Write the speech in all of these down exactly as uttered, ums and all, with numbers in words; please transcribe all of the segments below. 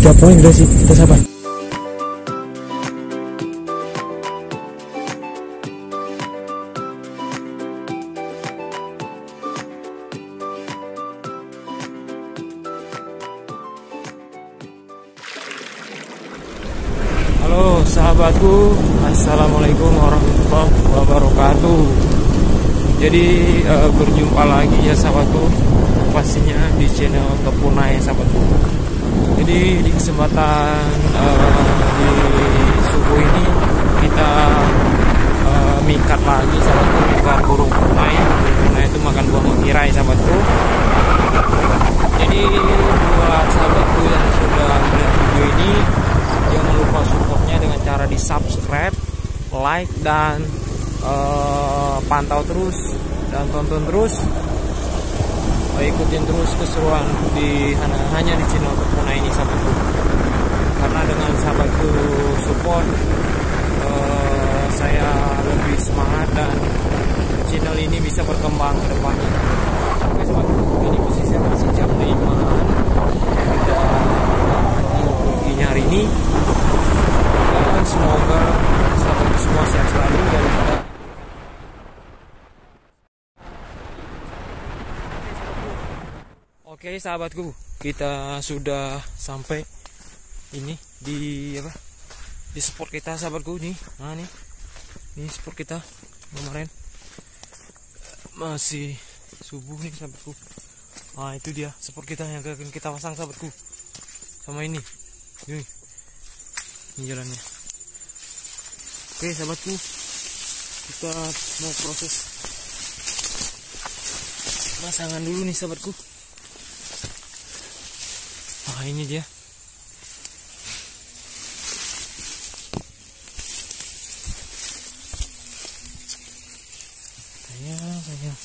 tiga poin udah sih, kita sabar. Halo sahabatku, assalamualaikum warahmatullahi wabarakatuh. Jadi uh, berjumpa lagi ya sahabatku, pastinya di channel Kepunai sahabatku. Jadi di kesempatan uh, di subuh ini kita uh, mikat lagi sahabatku, mikat burung punai. Burung punai itu makan buah mutirai sahabatku. Jadi buat sahabatku yang sudah melihat video ini, jangan lupa supportnya dengan cara di subscribe, like, dan uh, pantau terus dan tonton terus, uh, ikutin terus keseruan di hanya, hanya di channel Kepunai ini sahabatku. Karena dengan sahabatku support, uh, saya lebih semangat dan channel ini bisa berkembang ke depannya. Oke sahabatku, ini posisinya masih jam lima. Kita mau pergi hari ini. Dan semoga sahabat semua sehat selalu dan kita. Oke sahabatku, kita sudah sampai ini di apa? Di spot kita sahabatku nih. Nah nih, ini spot kita kemarin masih subuh nih sahabatku. Nah itu dia spot kita yang akan kita pasang sahabatku. Sama ini, ini, ini jalannya. Oke sahabatku, kita mau proses pasangan dulu nih sahabatku. Nah ini dia. Sayang, sayang.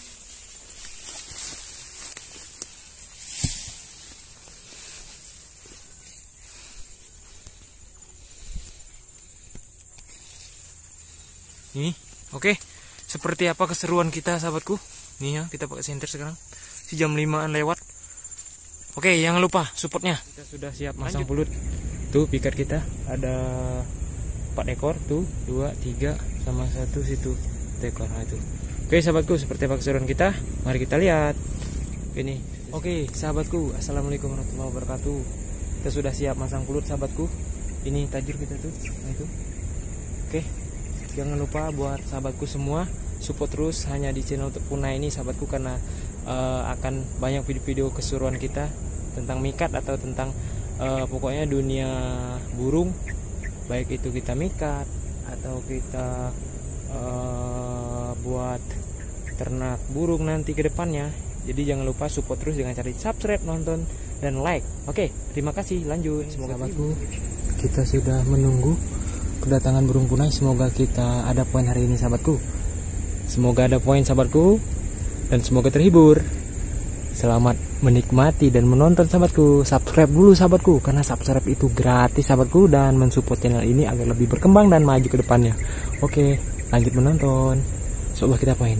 Nih, oke. Seperti apa keseruan kita sahabatku? Nih ya, kita pakai senter sekarang. Si jam limaan lewat. Oke, jangan lupa supportnya. Kita sudah siap masang pulut. Tuh pikat kita ada empat ekor tuh, dua, tiga, sama satu situ ekor. Nah itu. Oke sahabatku, seperti apa keseruan kita? Mari kita lihat. Ini. Oke sahabatku, assalamualaikum warahmatullahi wabarakatuh. Kita sudah siap masang pulut sahabatku. Ini tajir kita tuh. Nah itu. Oke. Jangan lupa buat sahabatku semua support terus hanya di channel Kepunai ini sahabatku, karena uh, akan banyak video-video keseruan kita tentang mikat atau tentang uh, pokoknya dunia burung, baik itu kita mikat atau kita uh, buat ternak burung nanti ke depannya. Jadi jangan lupa support terus dengan cara subscribe, nonton, dan like. Oke, terima kasih. Lanjut. Semoga sahabatku, kita sudah menunggu kedatangan burung punai. Semoga kita ada poin hari ini sahabatku. Semoga ada poin sahabatku, dan semoga terhibur. Selamat menikmati dan menonton sahabatku. Subscribe dulu sahabatku, karena subscribe itu gratis sahabatku, dan mensupport channel ini agar lebih berkembang dan maju ke depannya. Oke, lanjut menonton. Coba kita poin.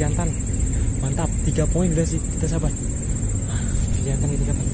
jantan. Mantap, tiga poin udah sih kita sahabat. Nah, jantan kita dapat.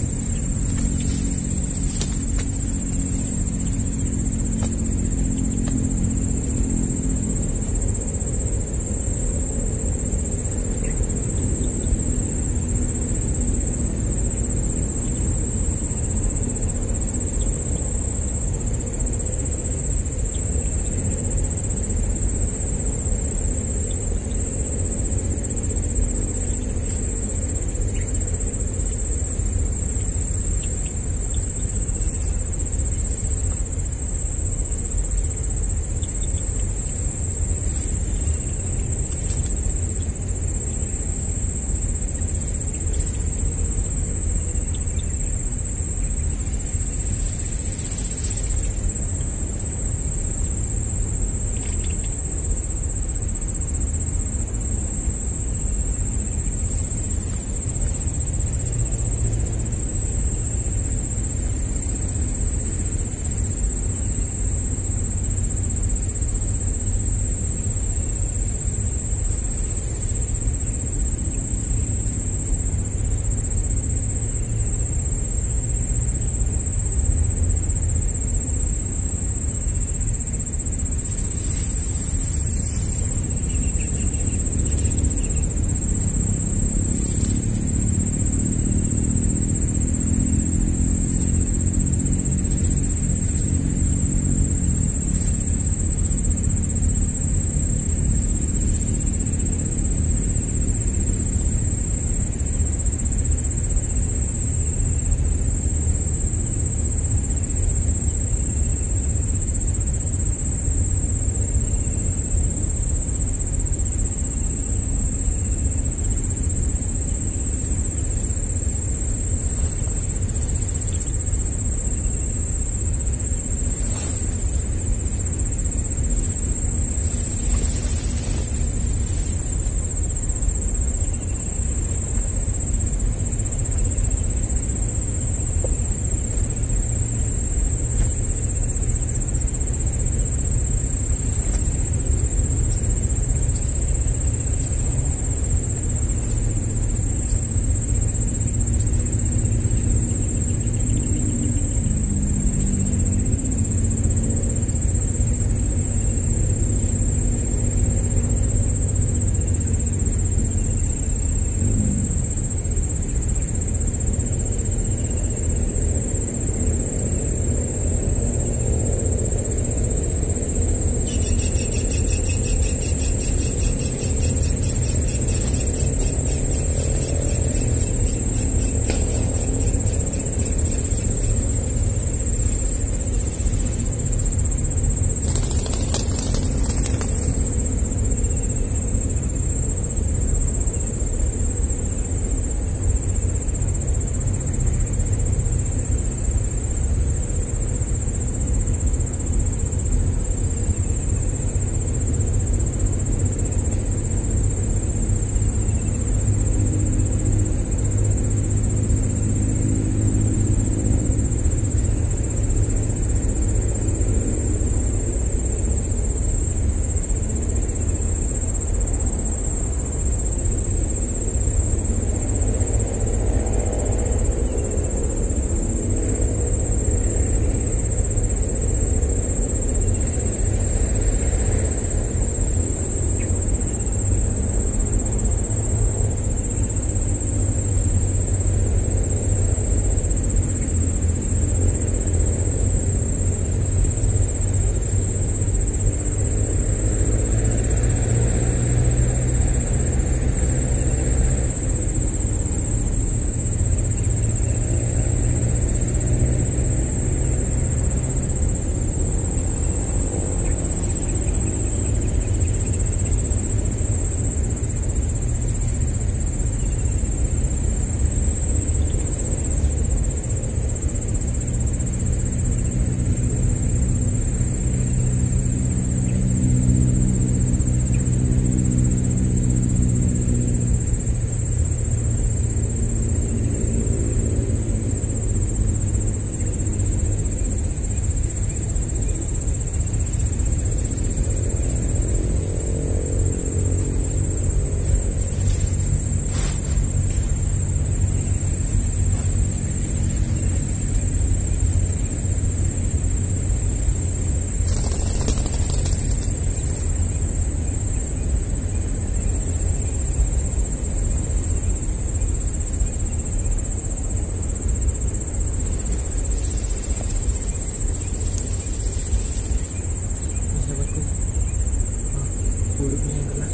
bulutnya yang kena.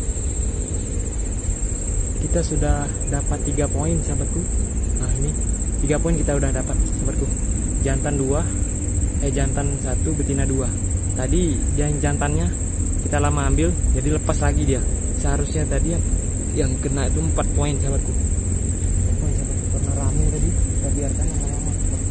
Kita sudah dapat tiga poin sahabatku. Nah ini tiga poin kita udah dapat sahabatku. Jantan dua, eh jantan satu, betina dua. Tadi yang jantannya kita lama ambil, jadi lepas lagi dia. Seharusnya tadi yang, yang kena itu empat poin sahabatku. empat poin sahabatku, karena rame tadi kita biarkan lama-lama.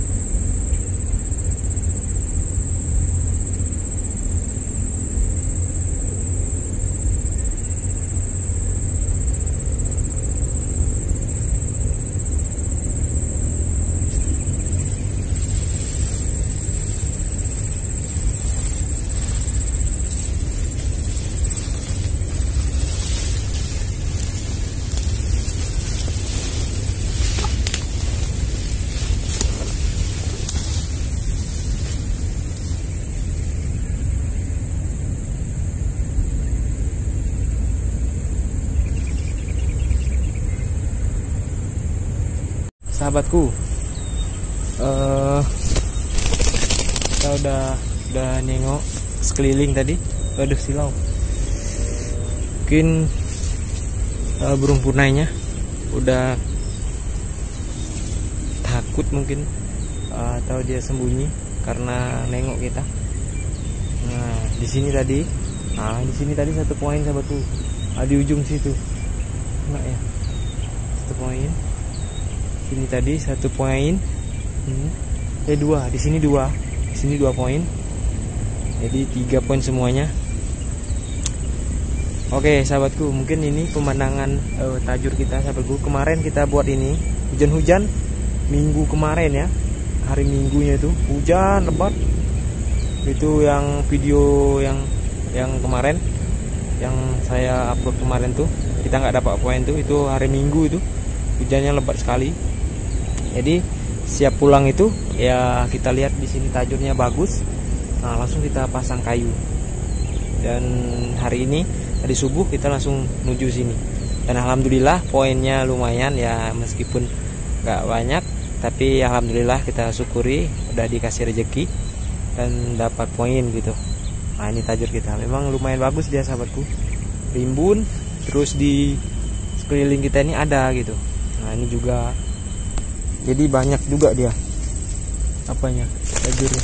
Sahabatku, uh, kita udah udah nengok sekeliling tadi. Waduh silau. Mungkin uh, burung punainya udah takut mungkin, uh, atau dia sembunyi karena nengok kita. Nah di sini tadi, nah di sini tadi satu poin sahabatku. Ah, di ujung situ, enggak ya? Satu poin. Ini tadi satu poin, hmm. eh dua, di sini dua, di sini dua poin, jadi tiga poin semuanya. Oke sahabatku, mungkin ini pemandangan uh, tajur kita sahabatku. Kemarin kita buat ini hujan-hujan minggu kemarin ya, hari minggunya itu hujan lebat. Itu yang video yang yang kemarin, yang saya upload kemarin tuh, kita nggak dapat poin tuh, itu hari minggu itu hujannya lebat sekali. Jadi siap pulang itu ya, kita lihat di sini tajurnya bagus. Nah, langsung kita pasang kayu. Dan hari ini tadi subuh kita langsung menuju sini. Dan alhamdulillah poinnya lumayan ya, meskipun nggak banyak, tapi alhamdulillah kita syukuri udah dikasih rezeki dan dapat poin gitu. Nah, ini tajur kita memang lumayan bagus dia sahabatku. Rimbun, terus di sekeliling kita ini ada gitu. Nah, ini juga jadi banyak juga dia apanya tajurnya.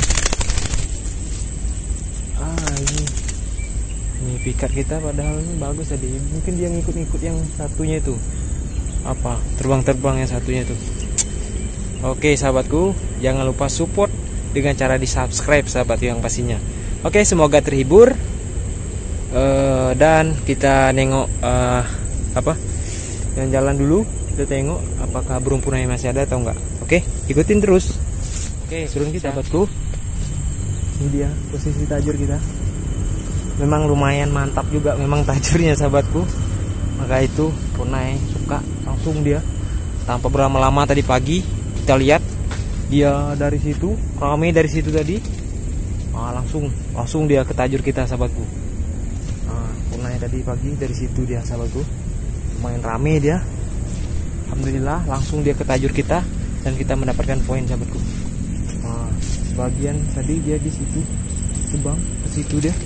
Ah ini ini pikat kita padahal ini bagus tadi. Mungkin dia ngikut-ngikut yang satunya itu, apa terbang-terbang yang satunya itu. Oke sahabatku, jangan lupa support dengan cara di subscribe sahabat yang pastinya. Oke, semoga terhibur uh, dan kita nengok uh, apa yang jalan dulu. Kita tengok apakah burung punai masih ada atau enggak. Oke, ikutin terus. Oke, turun kita sahabatku. Ini dia posisi tajur kita. Memang lumayan mantap juga memang tajurnya sahabatku. Maka itu punai suka langsung dia tanpa berlama-lama. Tadi pagi kita lihat dia dari situ, ramai dari situ tadi. Nah, langsung langsung dia ke tajur kita sahabatku. Nah, punai tadi pagi dari situ dia sahabatku. Lumayan ramai dia. Alhamdulillah langsung dia ke tajur kita dan kita mendapatkan poin sahabatku. Nah, sebagian tadi dia di situ, terbang ke situ dia.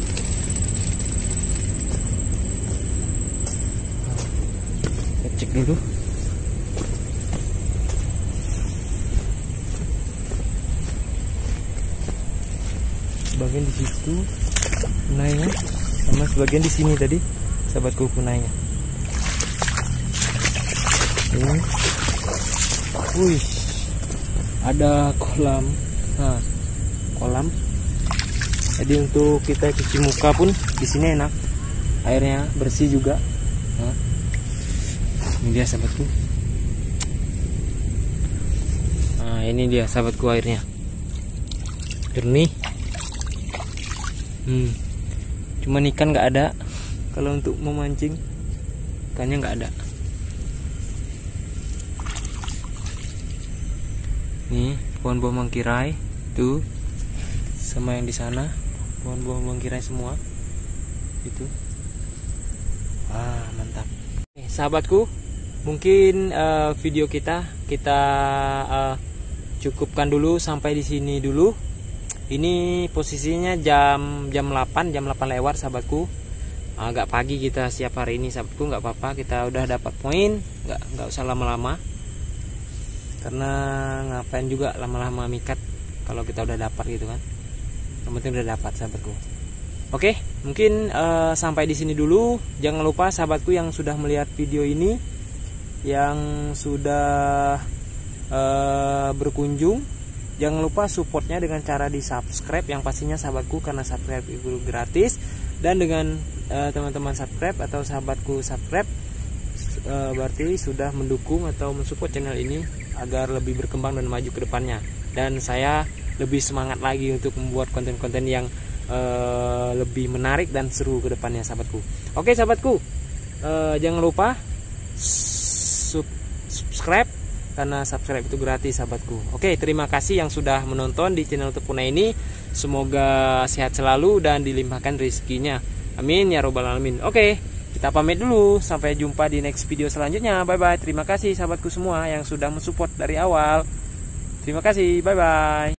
Nah, kita cek dulu. Sebagian di situ punainya, sama sebagian di sini tadi sahabatku punainya. Ini, wih, ada kolam, nah, kolam. Jadi untuk kita cuci muka pun di sini enak, airnya bersih juga. Nah, ini dia sahabatku. Nah, ini dia sahabatku airnya, jernih. Hmm, cuman ikan nggak ada. Kalau untuk memancing, ikannya nggak ada. Nih pohon buah mangkirai tuh, sama yang di sana pohon buah mangkirai semua itu. Wah mantap. Oke, sahabatku, mungkin uh, video kita kita uh, cukupkan dulu sampai di sini dulu. Ini posisinya jam jam delapan jam delapan lewat sahabatku. agak pagi kita siap hari ini sahabatku, nggak apa-apa, kita udah dapat poin, nggak nggak usah lama-lama, karena ngapain juga lama-lama mikat kalau kita udah dapat gitu kan, yang penting udah dapat sahabatku. Oke, mungkin uh, sampai di sini dulu. Jangan lupa sahabatku yang sudah melihat video ini, yang sudah uh, berkunjung, jangan lupa supportnya dengan cara di subscribe yang pastinya sahabatku, karena subscribe itu gratis. Dan dengan uh, teman-teman subscribe atau sahabatku subscribe, uh, berarti sudah mendukung atau mensupport channel ini agar lebih berkembang dan maju ke depannya. Dan saya lebih semangat lagi untuk membuat konten-konten yang uh, lebih menarik dan seru ke depannya sahabatku. Oke sahabatku, uh, jangan lupa sub subscribe, karena subscribe itu gratis sahabatku. Oke, terima kasih yang sudah menonton di channel Tepuna ini. Semoga sehat selalu dan dilimpahkan rezekinya. Amin ya robbal alamin. Oke, kita pamit dulu. Sampai jumpa di next video selanjutnya. Bye bye. Terima kasih sahabatku semua yang sudah mensupport dari awal. Terima kasih. Bye bye.